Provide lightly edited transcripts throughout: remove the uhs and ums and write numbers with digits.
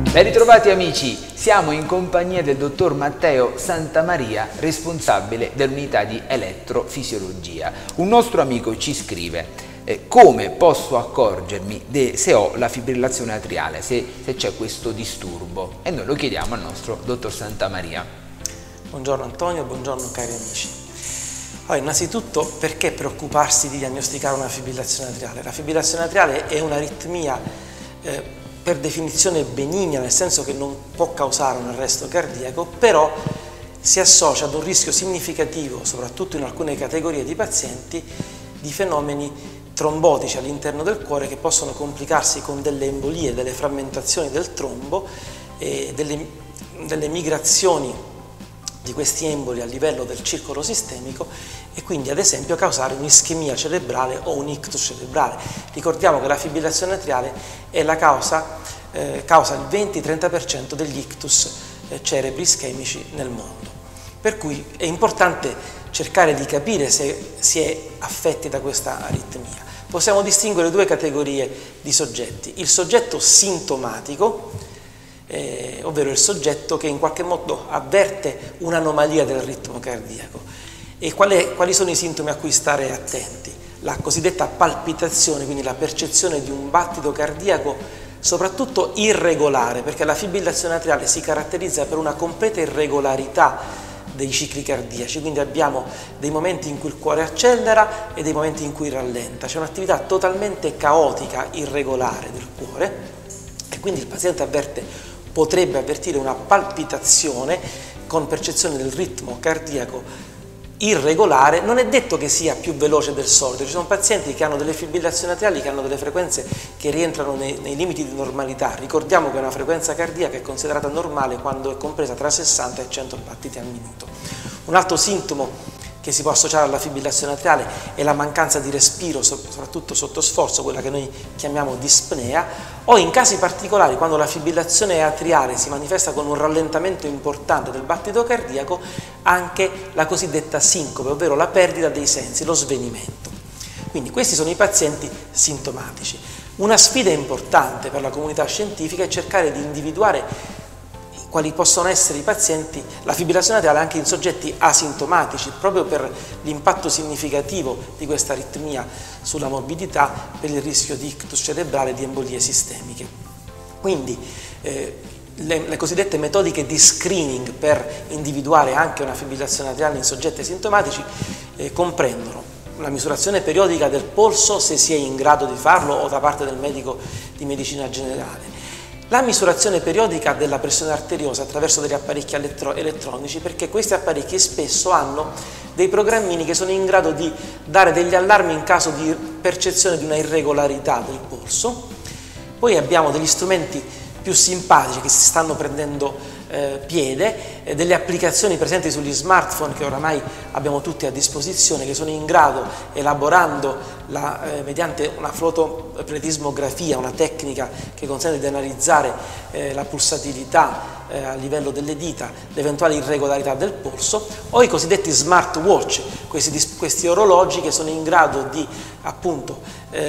Ben ritrovati amici, siamo in compagnia del dottor Matteo Santamaria, responsabile dell'unità di elettrofisiologia. Un nostro amico ci scrive: come posso accorgermi se ho la fibrillazione atriale, se c'è questo disturbo? E noi lo chiediamo al nostro dottor Santamaria. Buongiorno Antonio, buongiorno cari amici. Allora, innanzitutto, perché preoccuparsi di diagnosticare una fibrillazione atriale? La fibrillazione atriale è un'aritmia per definizione benigna, nel senso che non può causare un arresto cardiaco, però si associa ad un rischio significativo, soprattutto in alcune categorie di pazienti, di fenomeni trombotici all'interno del cuore che possono complicarsi con delle embolie, delle frammentazioni del trombo e delle migrazioni di questi emboli a livello del circolo sistemico e quindi ad esempio causare un'ischemia cerebrale o un ictus cerebrale. Ricordiamo che la fibrillazione atriale è la causa il 20-30% degli ictus cerebri ischemici nel mondo. Per cui è importante cercare di capire se si è affetti da questa aritmia. Possiamo distinguere due categorie di soggetti: il soggetto sintomatico, ovvero il soggetto che in qualche modo avverte un'anomalia del ritmo cardiaco. E quali sono i sintomi a cui stare attenti? La cosiddetta palpitazione, quindi la percezione di un battito cardiaco soprattutto irregolare, perché la fibrillazione atriale si caratterizza per una completa irregolarità dei cicli cardiaci, quindi abbiamo dei momenti in cui il cuore accelera e dei momenti in cui rallenta, c'è un'attività totalmente caotica, irregolare del cuore e quindi il paziente potrebbe avvertire una palpitazione con percezione del ritmo cardiaco irregolare. Non è detto che sia più veloce del solito, ci sono pazienti che hanno delle fibrillazioni atriali che hanno delle frequenze che rientrano nei limiti di normalità. Ricordiamo che una frequenza cardiaca è considerata normale quando è compresa tra 60 e 100 battiti al minuto. Un altro sintomo che si può associare alla fibrillazione atriale è la mancanza di respiro, soprattutto sotto sforzo, quella che noi chiamiamo dispnea, o in casi particolari, quando la fibrillazione atriale si manifesta con un rallentamento importante del battito cardiaco, anche la cosiddetta sincope, ovvero la perdita dei sensi, lo svenimento. Quindi questi sono i pazienti sintomatici. Una sfida importante per la comunità scientifica è cercare di individuare quali possono essere i pazienti, la fibrillazione atriale anche in soggetti asintomatici, proprio per l'impatto significativo di questa aritmia sulla morbidità, per il rischio di ictus cerebrale e di embolie sistemiche. Quindi le cosiddette metodiche di screening per individuare anche una fibrillazione atriale in soggetti asintomatici comprendono la misurazione periodica del polso, se si è in grado di farlo, o da parte del medico di medicina generale, la misurazione periodica della pressione arteriosa attraverso degli apparecchi elettronici, perché questi apparecchi spesso hanno dei programmini che sono in grado di dare degli allarmi in caso di percezione di una irregolarità del polso. Poi abbiamo degli strumenti più simpatici che si stanno prendendo piede, delle applicazioni presenti sugli smartphone che oramai abbiamo tutti a disposizione, che sono in grado, elaborando mediante una fotopletismografia, una tecnica che consente di analizzare la pulsatilità a livello delle dita, l'eventuale irregolarità del polso, o i cosiddetti smartwatch, questi orologi che sono in grado di appunto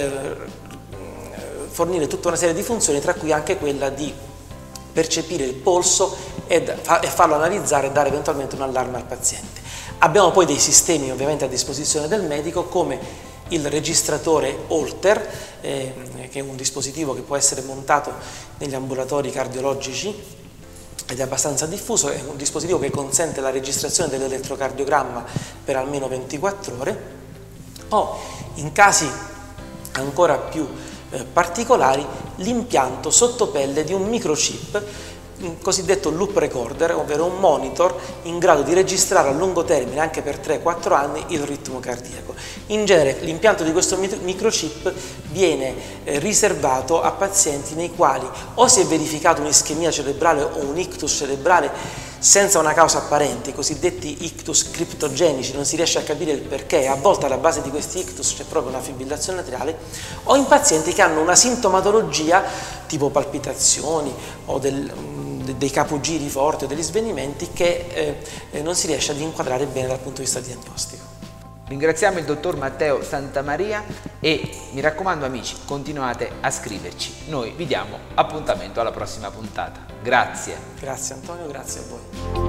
fornire tutta una serie di funzioni, tra cui anche quella di percepire il polso e farlo analizzare e dare eventualmente un allarme al paziente. Abbiamo poi dei sistemi ovviamente a disposizione del medico, come il registratore Holter, che è un dispositivo che può essere montato negli ambulatori cardiologici ed è abbastanza diffuso, è un dispositivo che consente la registrazione dell'elettrocardiogramma per almeno 24 ore, o in casi ancora più particolari l'impianto sottopelle di un microchip, un cosiddetto loop recorder, ovvero un monitor in grado di registrare a lungo termine, anche per 3-4 anni, il ritmo cardiaco. In genere l'impianto di questo microchip viene riservato a pazienti nei quali o si è verificato un'ischemia cerebrale o un ictus cerebrale senza una causa apparente, i cosiddetti ictus criptogenici, non si riesce a capire il perché, a volte alla base di questi ictus c'è proprio una fibrillazione atriale, o in pazienti che hanno una sintomatologia tipo palpitazioni o dei capogiri forti o degli svenimenti che non si riesce ad inquadrare bene dal punto di vista diagnostico. Ringraziamo il dottor Matteo Santamaria e mi raccomando amici, continuate a scriverci. Noi vi diamo appuntamento alla prossima puntata. Grazie. Grazie Antonio, grazie a voi.